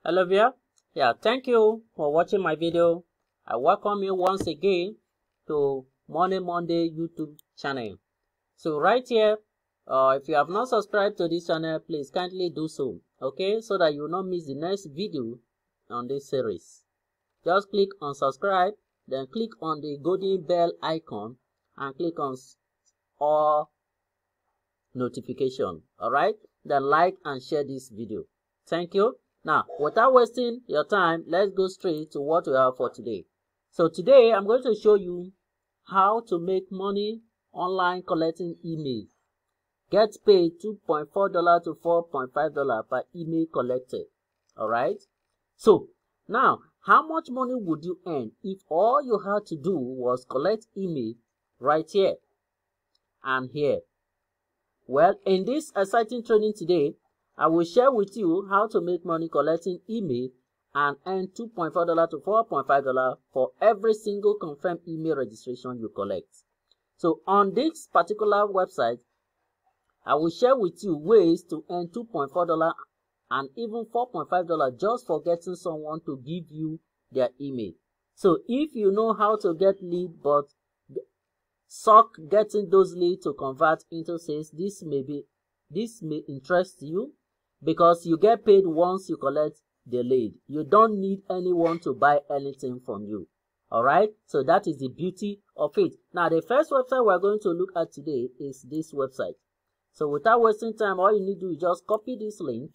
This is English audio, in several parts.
Hello there. Thank you for watching my video. I welcome you once again to Money Monday YouTube channel. So right here, if you have not subscribed to this channel, please kindly do so, okay, so that you will not miss the next video on this series. Just click on subscribe, then click on the golden bell icon and click on all notification. All right, then like and share this video. Thank you. Now, without wasting your time, let's go straight to what we have for today. So today I'm going to show you how to make money online collecting emails. Get paid $2.4 to $4.5 per email collected. All right. So now, how much money would you earn if all you had to do was collect email right here and here? Well, in this exciting training today, I will share with you how to make money collecting email and earn $2.4 to $4.5 for every single confirmed email registration you collect. So on this particular website, I will share with you ways to earn $2.4 and even $4.5 just for getting someone to give you their email. So if you know how to get lead but suck getting those leads to convert into sales, this may interest you, because you get paid once you collect the lead. You don't need anyone to buy anything from you. All right, so that is the beauty of it. Now, the first website we're going to look at today is this website. So without wasting time, all you need to do is just copy this link,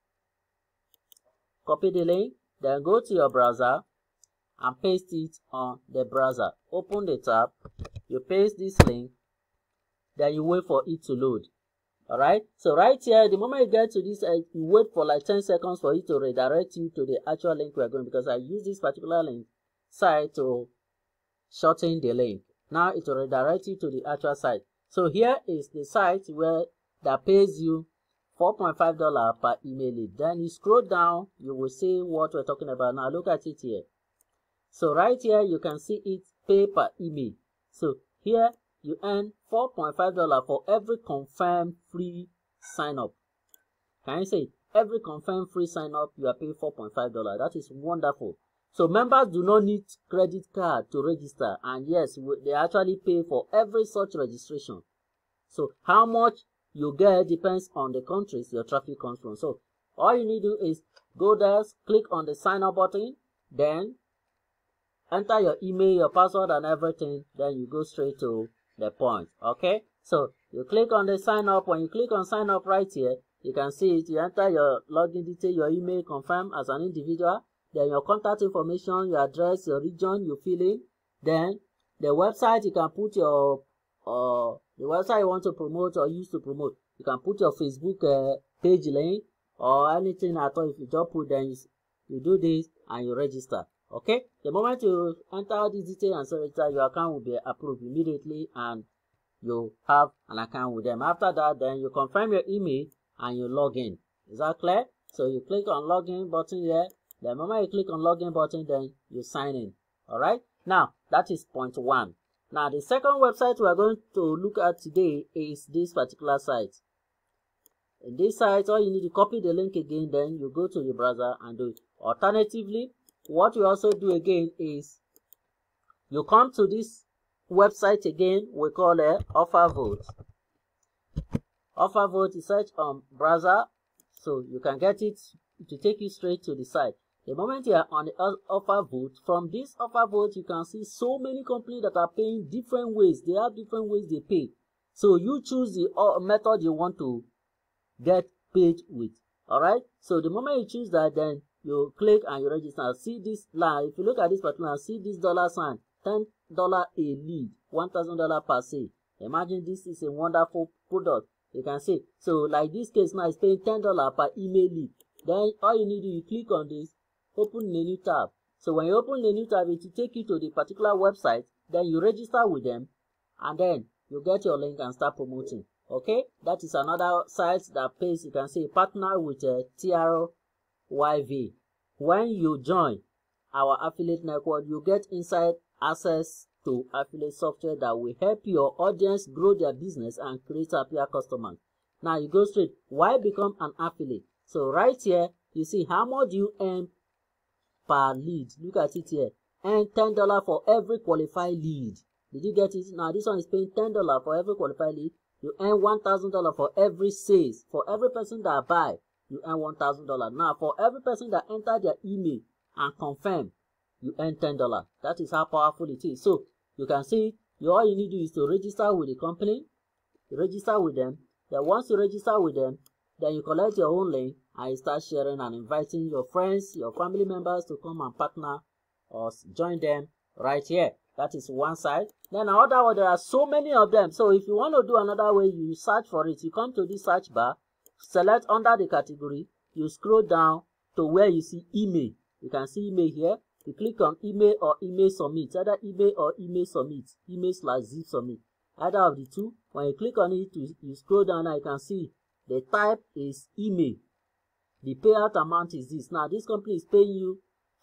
copy the link, then go to your browser and paste it on the browser. Open the tab, you paste this link, then you wait for it to load. All right, so right here, the moment you get to this, you wait for like 10 seconds for it to redirect you to the actual link we're going, because I use this particular link site to shorten the link. Now it will redirect you to the actual site. So here is the site where that pays you $4.5 per email lead. Then you scroll down, you will see what we're talking about. Now look at it here. So right here, you can see it pay per email. So here you earn $4.5 for every confirmed free sign up. Can you say every confirmed free sign up you are paying $4.5? That is wonderful. So members do not need credit card to register, and yes, they actually pay for every such registration. So how much you get depends on the countries your traffic comes from. So all you need to do is go there, click on the sign up button, then enter your email, your password and everything, then you go straight to the point. Okay, so you click on the sign up. When you click on sign up right here, you can see it. You enter your login detail, your email, confirm as an individual, then your contact information, your address, your region, you fill in. Then the website, you can put your the website you want to promote or use to promote. You can put your Facebook page link or anything at all. If you just put, then you do this and you register. Okay, the moment you enter this detail and register, your account will be approved immediately and you have an account with them. After that, then you confirm your email and you log in. Is that clear? So you click on login button here. The moment you click on login button, then you sign in. All right, now that is point one. Now the second website we are going to look at today is this particular site. In this site, all you need to copy the link again, then you go to your browser and do it. Alternatively, what you also do again is you come to this website again. We call it OfferVote. OfferVote is search on browser, so you can get it to take you straight to the site. The moment you are on the OfferVote, from this OfferVote you can see so many companies that are paying different ways. They have different ways they pay. So you choose the method you want to get paid with. All right. So the moment you choose that, then you click and you register. See this line. If you look at this particular, see this dollar sign, $10 a lead, $1,000 per sale. Imagine this is a wonderful product. You can see. So like this case now is paying $10 per email lead. Then all you need to do, you click on this, open a new tab. So when you open a new tab, it will take you to the particular website. Then you register with them, and then you get your link and start promoting. Okay, that is another site that pays. You can see partner with TRYV. When you join our affiliate network, you get inside access to affiliate software that will help your audience grow their business and create happier customers. Now you go straight. Why become an affiliate? So right here, You see how much you earn per lead. Look at it here. Earn $10 for every qualified lead. Did you get it? Now this one is paying $10 for every qualified lead. You earn $1,000 for every sales. For every person that buy, you earn $1,000. Now for every person that enter their email and confirm, you earn $10. That is how powerful it is. So you can see all you need to do is to register with the company. Register with them. Then once you register with them, then you collect your own link and you start sharing and inviting your friends, your family members to come and partner or join them right here. That is one side. Then another one, there are so many of them. So if you want to do another way, you search for it. You come to this search bar, select under the category, you scroll down to where you see email. You can see email here. You click on email or email submit, either email or email submit, email/zip submit, either of the two. When you click on it, you scroll down and you can see the type is email. The payout amount is this. Now this company is paying you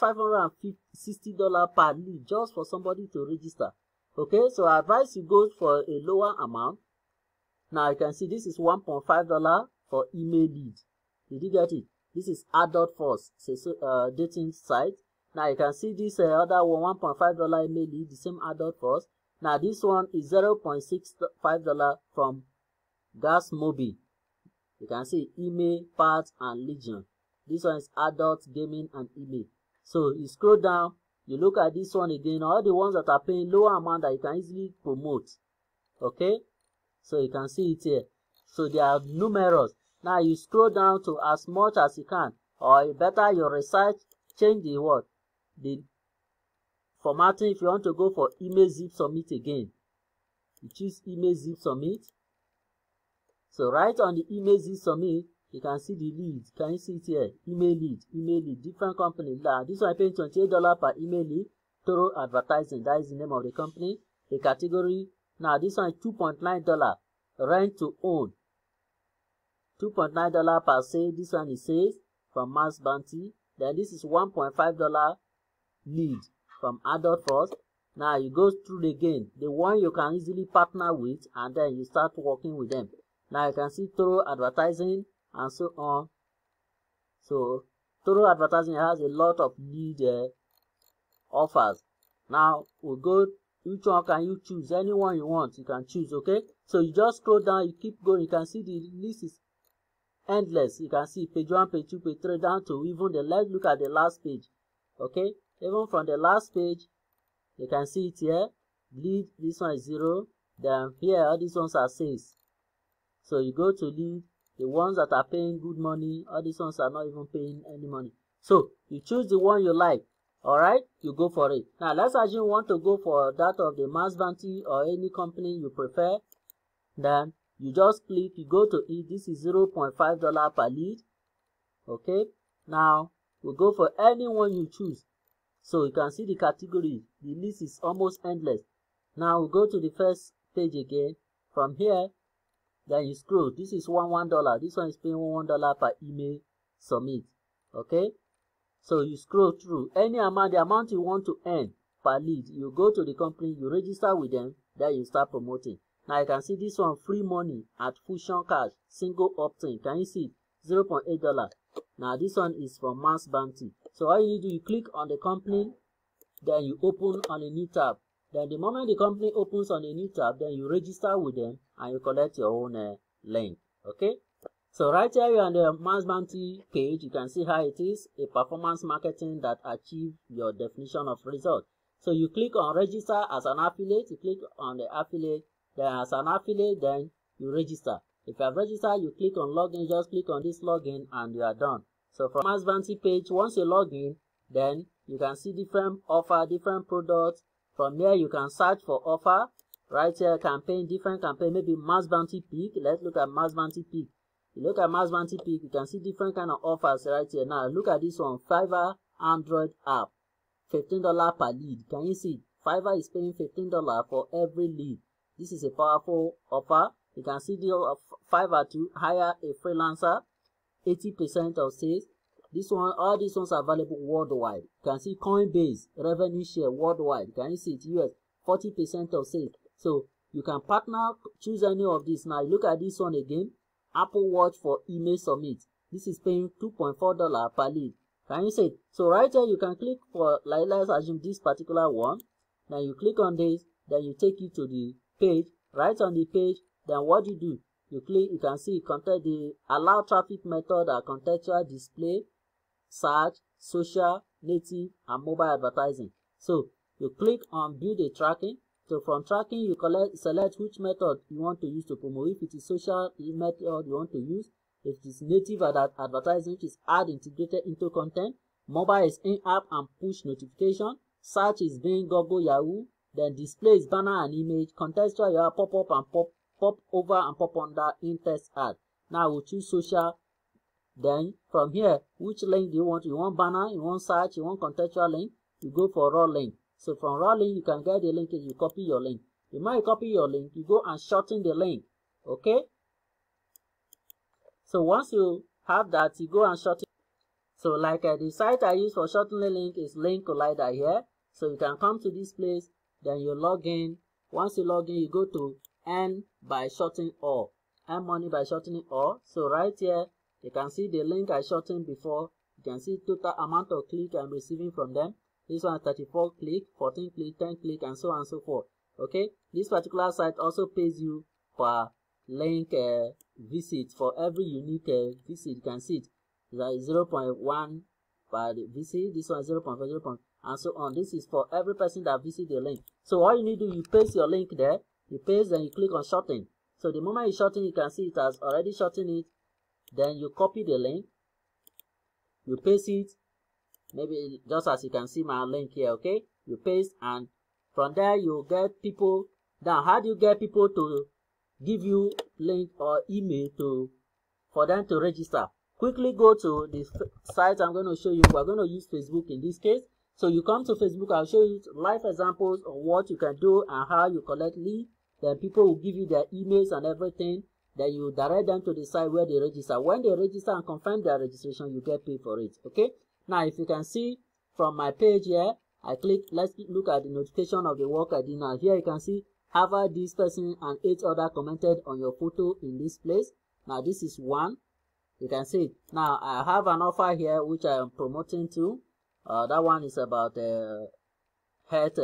$560 per lead just for somebody to register. Okay, so I advise you go for a lower amount. Now you can see this is $1.5 for email lead. Did you get it? This is Adult Force, it's a dating site. Now you can see this other one, $1.5 email lead, the same Adult Force. Now this one is $0.65 from Gas Mobi. You can see email, parts, and Legion. This one is adult, gaming, and email. So you scroll down, you look at this one again, all the ones that are paying lower amount that you can easily promote. Okay, so you can see it here. So they are numerous. Now you scroll down to as much as you can, or better your research, change the word, the formatting. If you want to go for email zip submit again, you choose email zip submit. So right on the email zip submit, you can see the lead. Can you see it here? Email lead, different company. This one paying $28 per email lead. Thorough Advertising, that is the name of the company. The category. Now this one is $2.9. Rent to own. $2.9 per sale. This one is sales from Mass Bounty. Then this is $1.5 lead from Adult Force. Now you go through again, the one you can easily partner with, and then you start working with them. Now you can see Thorough Advertising and so on. So Thorough Advertising has a lot of lead offers. Now we'll go, which one can you choose? Anyone you want, you can choose. Okay, so you just scroll down, you keep going, you can see the list is endless. You can see page 1, page 2, page 3, down to even the, let's look at the last page. Okay, even from the last page, you can see it here. Lead, this one is 0. Then here, all these ones are sales. So you go to lead, the ones that are paying good money, all these ones are not even paying any money. So you choose the one you like. Alright, you go for it. Now let's assume you want to go for that of the Mass Bounty or any company you prefer. Then you just click, you go to it. This is $0.5 per lead. Okay, now we'll go for any one you choose. So you can see the category. The list is almost endless. Now we'll go to the first page again. From here, then you scroll. This is $1. This one is paying $1 per email submit. Okay, so you scroll through any amount, the amount you want to earn per lead. You go to the company, you register with them, then you start promoting. Now you can see this one, free money at Fusion Cash, single opt-in. Can you see it? $0.8. Now this one is from Mass Bounty. So all you need to do, you click on the company, then you open on a new tab. Then the moment the company opens on a new tab, then you register with them and you collect your own link. Okay, so right here you're on the Mass Bounty page. You can see how it is a performance marketing that achieve your definition of result. So you click on register as an affiliate. You click on the affiliate, then as an affiliate, then you register. If you have registered, you click on login. Just click on this login and you are done. So from Mass Bounty page, once you log in, then you can see different offer, different products. From here you can search for offer. Right here, campaign, different campaign, maybe Mass Bounty Peak. Let's look at Mass Bounty Peak. You look at Mass Bounty Peak, you can see different kind of offers right here. Now look at this one, Fiverr Android app, $15 per lead. Can you see? Fiverr is paying $15 for every lead. This is a powerful offer. You can see the Fiverr to hire a freelancer, 80% of sales. This one, all these ones are available worldwide. You can see Coinbase revenue share worldwide. Can you see it? US 40% of sales. So you can partner, choose any of these. Now look at this one again. Apple Watch for email submit. This is paying $2.4 per lead. Can you see it? So right here you can click for, like, let's assume this particular one. Then you click on this, then you take it to the page. Right on the page, then what you do? You click, you can see content, the allow traffic method are contextual, display, search, social, native, and mobile advertising. So you click on build a tracking. So from tracking, you select which method you want to use to promote. If it is social method you want to use, if it is native advertising, which is ad integrated into content, mobile is in-app and push notification, search is Bing, Google, Yahoo, then display is banner and image, contextual you have pop-up and pop over and pop under in text ad. Now we'll choose social. Then from here, which link do you want? You want banner, you want search, you want contextual link, you go for raw link. So from raw link, you can get the link and you copy your link. The more you copy your link, you go and shorten the link. Okay? So once you have that, you go and shorten. So like the site I use for shortening link is Link Collider here. So you can come to this place, then you log in. Once you log in, you go to earn by shortening all. Earn money by shortening all. So right here, you can see the link I shortened before. You can see total amount of click I'm receiving from them. This one 34 click, 14 click, 10 click, and so on and so forth. Okay, this particular site also pays you per link visit. For every unique visit, you can see it. That is 0.1 per visit. This one 0.4, 0. And so on. This is for every person that visit the link. So all you need to do, you paste your link there. You paste, then you click on shorten. So the moment you shorten, you can see it has already shortened it. Then you copy the link. You paste it. Maybe just as you can see my link here, okay? You paste, and from there you get people. Now, how do you get people to give you link or email for them to register? Quickly go to the site I'm going to show you. We're going to use Facebook in this case. So you come to Facebook, I'll show you live examples of what you can do and how you collect leads. Then people will give you their emails and everything. Then you direct them to the site where they register. When they register and confirm their registration, you get paid for it, okay? Now, if you can see from my page here, I click, let's look at the notification of the work I did now. Here you can see, Harvard, this person and 8 others commented on your photo in this place. Now, this is one. You can see it. Now, I have an offer here which I am promoting to. That one is about health.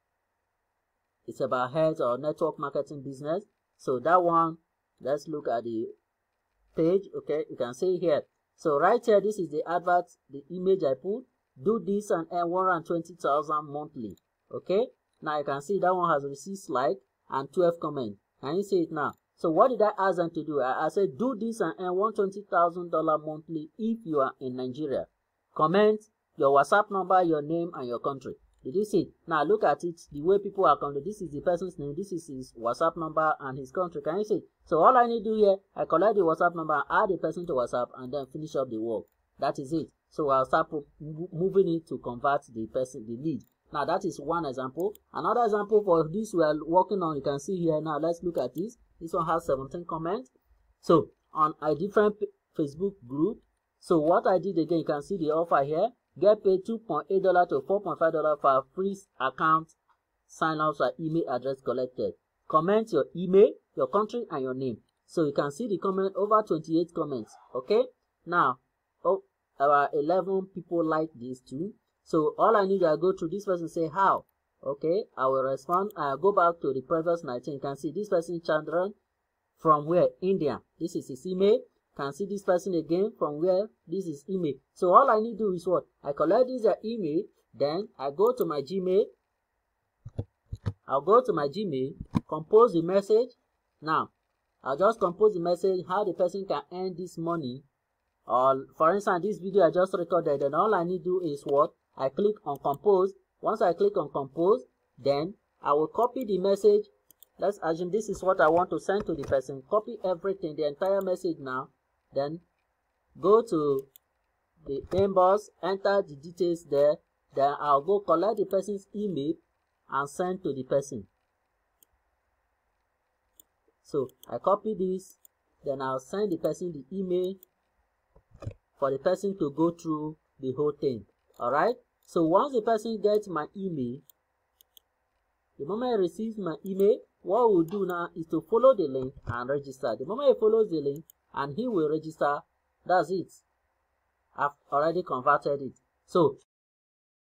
It's about health or network marketing business. So that one, let's look at the page. Okay, you can see here. So right here, this is the advert, the image I put. Do this and earn 120,000 monthly. Okay. Now you can see that one has received like and 12 comments. Can you see it now? So what did I ask them to do? I said do this and earn $120,000 monthly if you are in Nigeria. Comment your WhatsApp number, your name, and your country. Did you see it? Now look at it. The way people are coming. This is the person's name. This is his WhatsApp number and his country. Can you see it? So all I need to do here, I collect the WhatsApp number, add the person to WhatsApp, and then finish up the work. That is it. So I'll start moving it to convert the person, the lead. Now that is one example. Another example for this we are working on, you can see here. Now let's look at this. This one has 17 comments. So on a different Facebook group. So what I did again, you can see the offer here. Get paid $2.8 to $4.5 for a free account sign-ups or email address collected. Comment your email, your country, and your name. So you can see the comment, over 28 comments. Okay. Now, about 11 people like this too. So all I need, I go through this person, say how. Okay, I will respond. I go back to the previous 19. You can see this person Chandran from where? India. This is his email. Can see this person again from where? This is email. So all I need to do is what? I collect this email. Then I go to my Gmail. I'll go to my Gmail, compose the message. Now, I'll just compose the message how the person can earn this money. Or for instance, this video I just recorded, and all I need to do is what? I click on compose. Once I click on compose, then I will copy the message. Let's assume this is what I want to send to the person. Copy everything, the entire message now. Then go to the inbox, enter the details there. Then I'll go collect the person's email and send to the person. So I copy this, then I'll send the person the email for the person to go through the whole thing. Alright? So once the person gets my email, the moment he receives my email, what we'll do now is to follow the link and register. The moment he follows the link and he will register, That's it. I've already converted it. So